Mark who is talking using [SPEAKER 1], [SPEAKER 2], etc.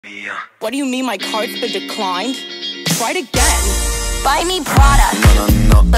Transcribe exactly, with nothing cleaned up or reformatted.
[SPEAKER 1] What do you mean my card's been declined? Try it again. Buy me Prada.
[SPEAKER 2] No, no, no.